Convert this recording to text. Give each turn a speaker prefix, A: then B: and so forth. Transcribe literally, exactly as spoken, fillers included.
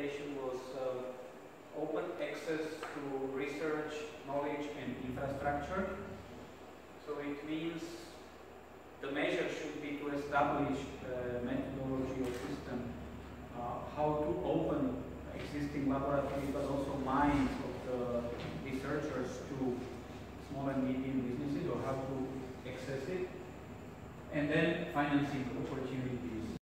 A: recommendation was uh, open access to research, knowledge and infrastructure. So it means the measure should be to establish a methodology or system uh, how to open existing laboratories but also minds of the researchers